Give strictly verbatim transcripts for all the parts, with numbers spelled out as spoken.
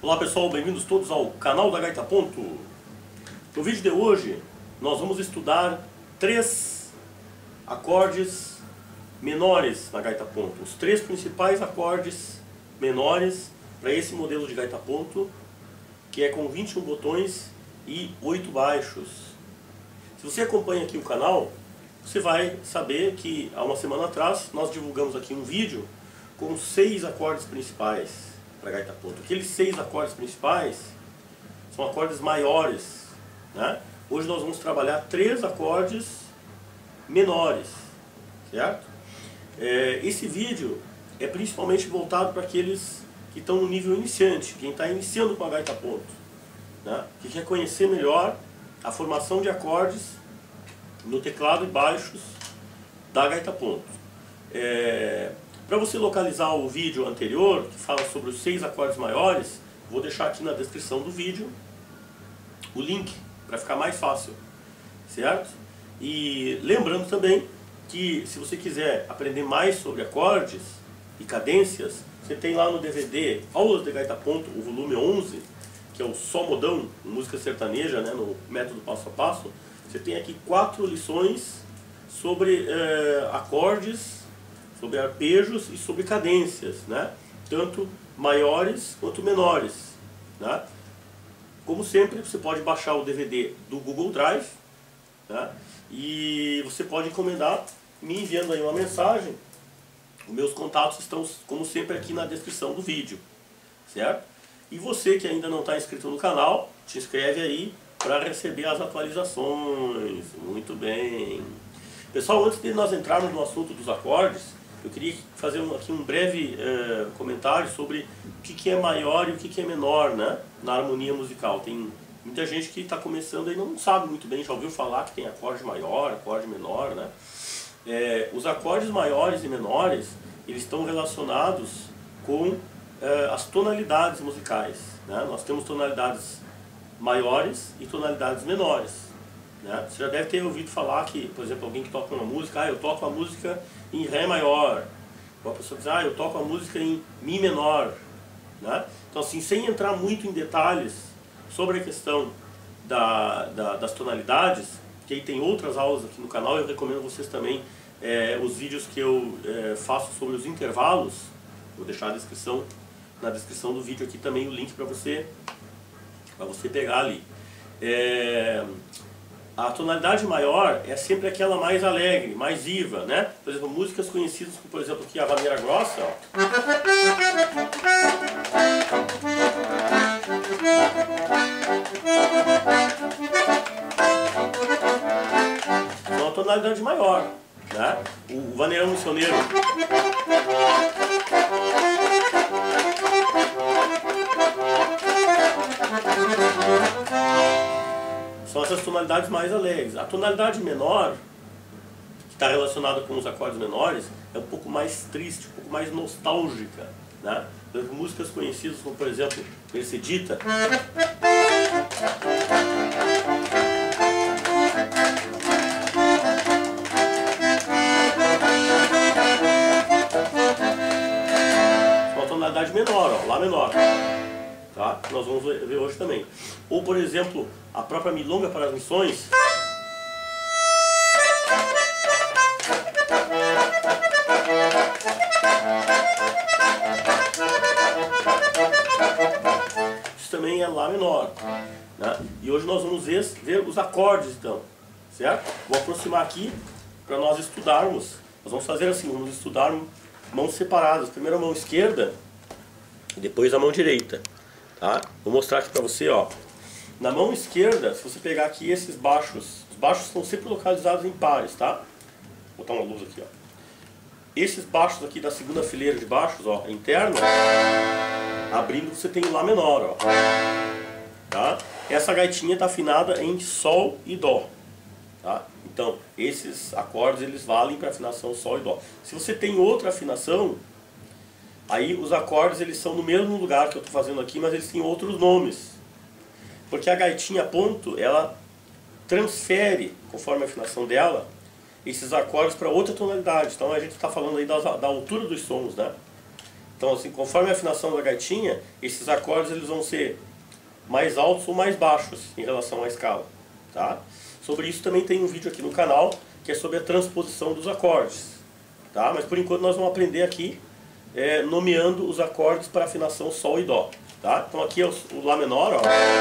Olá pessoal, bem-vindos todos ao canal da Gaita Ponto. No vídeo de hoje nós vamos estudar três acordes menores na gaita ponto. Os três principais acordes menores para esse modelo de gaita ponto, que é com vinte e um botões e oito baixos. Se você acompanha aqui o canal, você vai saber que há uma semana atrás nós divulgamos aqui um vídeo com seis acordes principais para a gaita ponto. Aqueles seis acordes principais são acordes maiores, né? Hoje nós vamos trabalhar três acordes menores, certo? É, esse vídeo é principalmente voltado para aqueles que estão no nível iniciante, quem está iniciando com a gaita ponto, né? Que quer conhecer melhor a formação de acordes no teclado e baixos da gaita ponto. É, Para você localizar o vídeo anterior, que fala sobre os seis acordes maiores, vou deixar aqui na descrição do vídeo o link, para ficar mais fácil, certo? E lembrando também que se você quiser aprender mais sobre acordes e cadências, você tem lá no D V D Aulas de Gaita Ponto, o volume onze, que é o Só Modão, música sertaneja, né, no método passo a passo. Você tem aqui quatro lições sobre eh, acordes, sobre arpejos e sobre cadências, né? Tanto maiores quanto menores, né? Como sempre, você pode baixar o D V D do Google Drive, né? E você pode encomendar me enviando aí uma mensagem. Os meus contatos estão, como sempre, aqui na descrição do vídeo, certo? E você que ainda não está inscrito no canal, te inscreve aí para receber as atualizações. Muito bem. Pessoal, antes de nós entrarmos no assunto dos acordes, eu queria fazer um, aqui um breve uh, comentário sobre o que, que é maior e o que, que é menor, né, na harmonia musical. Tem muita gente que está começando e não sabe muito bem, já ouviu falar que tem acorde maior, acorde menor, né? É, os acordes maiores e menores, eles estão relacionados com uh, as tonalidades musicais, né? Nós temos tonalidades maiores e tonalidades menores, né? Você já deve ter ouvido falar que, por exemplo, alguém que toca uma música, ah, eu toco a música em Ré maior, ou a pessoa diz, ah, eu toco a música em Mi menor, né? Então assim, sem entrar muito em detalhes sobre a questão da, da, das tonalidades, que aí tem outras aulas aqui no canal, eu recomendo vocês também é, os vídeos que eu é, faço sobre os intervalos, vou deixar na descrição, na descrição do vídeo aqui também o link para você, para você pegar ali. É, A tonalidade maior é sempre aquela mais alegre, mais viva, né? Por exemplo, músicas conhecidas como, por exemplo, aqui a Vaneira Grossa, ó. É uma tonalidade maior, né? O Vaneirão Missioneiro. São essas tonalidades mais alegres. A tonalidade menor, que está relacionada com os acordes menores, é um pouco mais triste, um pouco mais nostálgica, né? Músicas conhecidas como, por exemplo, Mercedita. É uma tonalidade menor, ó, Lá menor. Tá? Nós vamos ver hoje também. Ou, por exemplo, a própria Milonga para as Missões. Isso também é Lá menor, né? E hoje nós vamos ver, ver os acordes, então, certo? Vou aproximar aqui para nós estudarmos. Nós vamos fazer assim, vamos estudar mãos separadas. Primeiro a mão esquerda e depois a mão direita. Tá? Vou mostrar aqui pra você, ó. Na mão esquerda, se você pegar aqui esses baixos, os baixos estão sempre localizados em pares, tá? Vou botar uma luz aqui, ó. Esses baixos aqui da segunda fileira de baixos, ó, interna, abrindo você tem Lá menor, ó. Tá? Essa gaitinha tá afinada em Sol e Dó, tá? Então, esses acordes eles valem para afinação Sol e Dó. Se você tem outra afinação, aí os acordes eles são no mesmo lugar que eu estou fazendo aqui, mas eles têm outros nomes. Porque a gaitinha ponto, ela transfere, conforme a afinação dela, esses acordes para outra tonalidade. Então a gente está falando aí da, da altura dos sons, né? Então assim, conforme a afinação da gaitinha, esses acordes eles vão ser mais altos ou mais baixos em relação à escala, tá? Sobre isso também tem um vídeo aqui no canal que é sobre a transposição dos acordes, tá? Mas por enquanto nós vamos aprender aqui é, nomeando os acordes para afinação Sol e Dó, tá? Então aqui é o, o Lá menor, ó.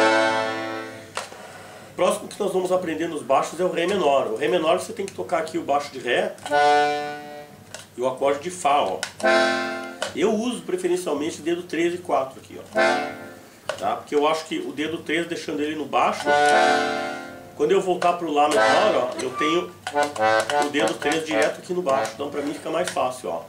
O próximo que nós vamos aprender nos baixos é o Ré menor. O Ré menor você tem que tocar aqui o baixo de Ré e o acorde de Fá, ó. Eu uso preferencialmente o dedo três e quatro aqui, ó. Tá? Porque eu acho que o dedo três, deixando ele no baixo, quando eu voltar para o Lá menor, ó, eu tenho o dedo três direto aqui no baixo. Então para mim fica mais fácil, ó.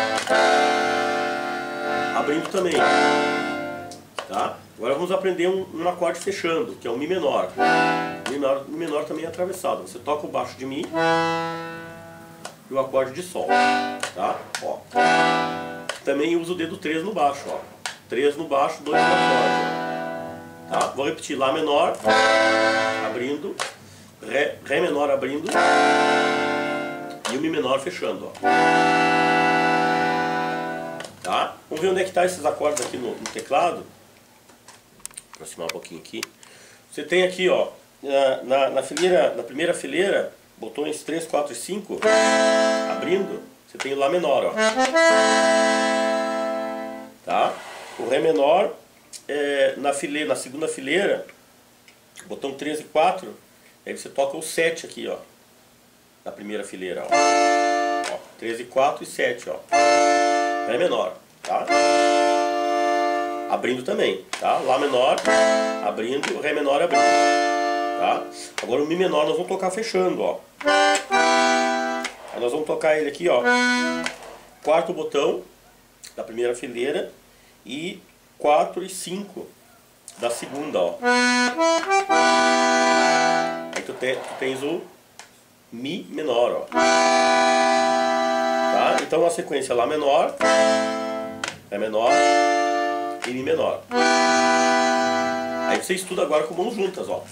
Abrindo também. Tá? Agora vamos aprender um, um acorde fechando, que é o Mi menor. O Mi menor, Mi menor também é atravessado. Você toca o baixo de Mi e o acorde de Sol. Tá? Ó. Também uso o dedo três no baixo, ó. três no baixo, dois no acorde. Tá? Vou repetir: Lá menor, abrindo, Ré, Ré menor abrindo e o Mi menor fechando, ó. Tá? Vamos ver onde é que tá esses acordes aqui no, no teclado. Vou aproximar um pouquinho aqui. Você tem aqui, ó, na, na, na, fileira, na primeira fileira, botões três, quatro e cinco, abrindo, você tem o Lá menor, ó. Tá? O Ré menor, é, na, fileira, na segunda fileira, botão três e quatro, aí você toca o sete aqui, ó, na primeira fileira, ó. Ó, três e quatro e sete, ó. Ré menor, tá? Abrindo também, tá? Lá menor, abrindo, Ré menor abrindo, tá? Agora o Mi menor nós vamos tocar fechando, ó. Aí nós vamos tocar ele aqui, ó. Quarto botão da primeira fileira e quatro e cinco da segunda, ó. Aí tu, te, tu tens o Mi menor, ó. Tá? Então a sequência Lá menor, Ré menor e Mi menor. Aí você estuda agora com mãos juntas, ó.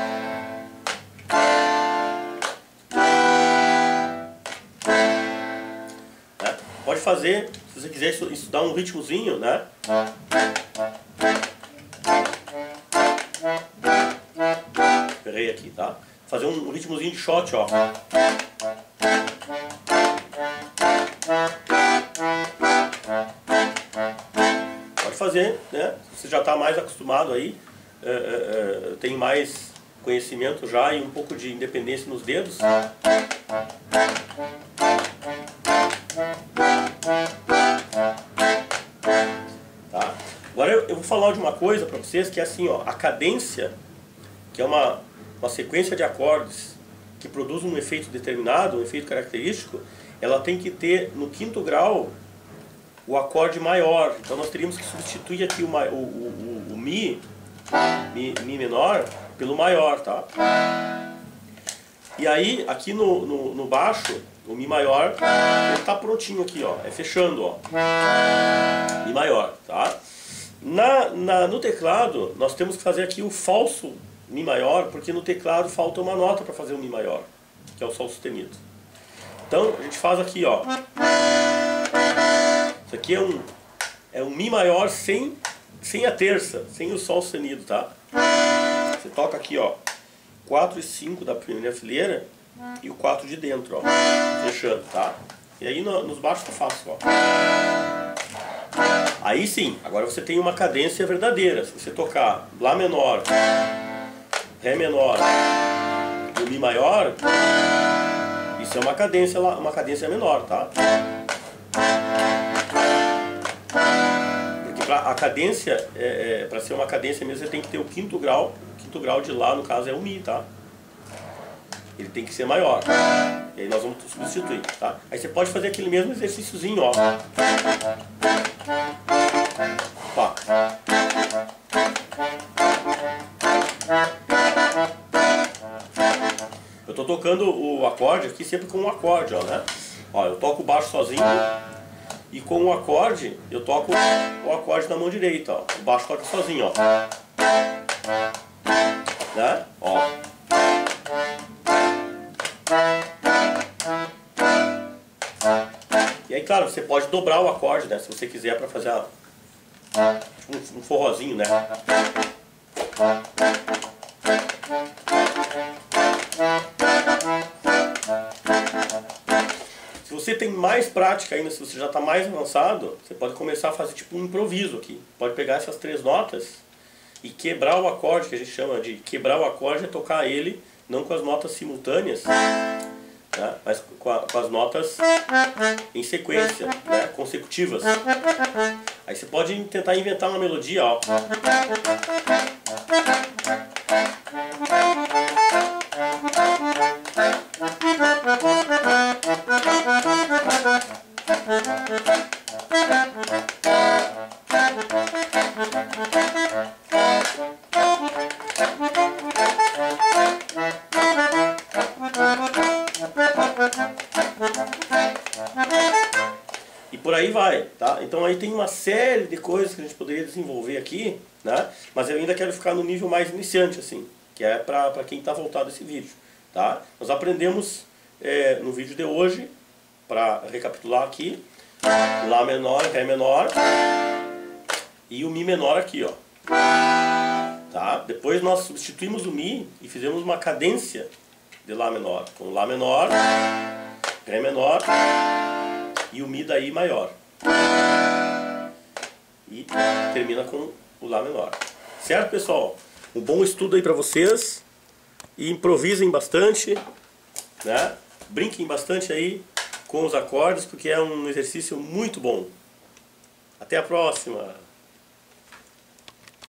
É, pode fazer, se você quiser estudar um ritmozinho, né? Errei aqui, tá? Fazer um ritmozinho de shot, ó. Pode fazer, né? Você já está mais acostumado aí, é, é, é, tem mais conhecimento já e um pouco de independência nos dedos. Tá? Agora eu, eu vou falar de uma coisa para vocês que é assim, ó, a cadência, que é uma, uma sequência de acordes que produz um efeito determinado, um efeito característico, ela tem que ter no quinto grau o acorde maior. Então nós teríamos que substituir aqui o, o, o, o Mi, Mi, Mi menor, pelo maior, tá? E aí, aqui no, no, no baixo, o Mi maior, ele tá prontinho aqui, ó, é fechando, ó. Mi maior, tá? Na, na, no teclado, nós temos que fazer aqui o falso Mi maior, porque no teclado falta uma nota para fazer o Mi maior, que é o Sol sustenido. Então, a gente faz aqui, ó. Isso aqui é um, é um Mi maior sem, sem a terça, sem o Sol sustenido, tá? Você toca aqui, ó, quatro e cinco da primeira fileira e o quatro de dentro, ó, fechando, tá? E aí no, nos baixos tá fácil, ó. Aí sim, agora você tem uma cadência verdadeira. Se você tocar Lá menor, Ré menor e o Mi maior, isso é uma cadência, uma cadência menor, tá? Porque pra, a cadência, é, é, para ser uma cadência mesmo, você tem que ter o quinto grau. O quinto grau de Lá, no caso, é o Mi, tá? Ele tem que ser maior. E aí nós vamos substituir, tá? Aí você pode fazer aquele mesmo exercíciozinho, ó. Pá. Eu tô tocando o acorde aqui sempre com um acorde, ó, né? Ó, eu toco o baixo sozinho e com o acorde eu toco o acorde na mão direita, ó. O baixo toca sozinho, ó. Né? Ó. E aí Aí, claro, você pode dobrar o acorde, né? Se você quiser, para fazer a, um, um forrozinho, né? Se você tem mais prática ainda, se você já está mais avançado, você pode começar a fazer tipo um improviso aqui. Pode pegar essas três notas e quebrar o acorde, que a gente chama de quebrar o acorde, é tocar ele, não com as notas simultâneas, né? Mas com, a, com as notas em sequência, né? Consecutivas. Aí você pode tentar inventar uma melodia, ó. E por aí vai, tá? Então aí tem uma série de coisas que a gente poderia desenvolver aqui, né? Mas eu ainda quero ficar no nível mais iniciante, assim, que é para para quem está voltado a esse vídeo, tá? Nós aprendemos é, no vídeo de hoje, para recapitular aqui, Lá menor, Ré menor e o Mi menor aqui, ó. Tá? Depois nós substituímos o Mi e fizemos uma cadência de Lá menor, com Lá menor, Ré menor e o Mi daí maior. E termina com o Lá menor. Certo, pessoal? Um bom estudo aí para vocês. E improvisem bastante, né? Brinquem bastante aí com os acordes, porque é um exercício muito bom. Até a próxima!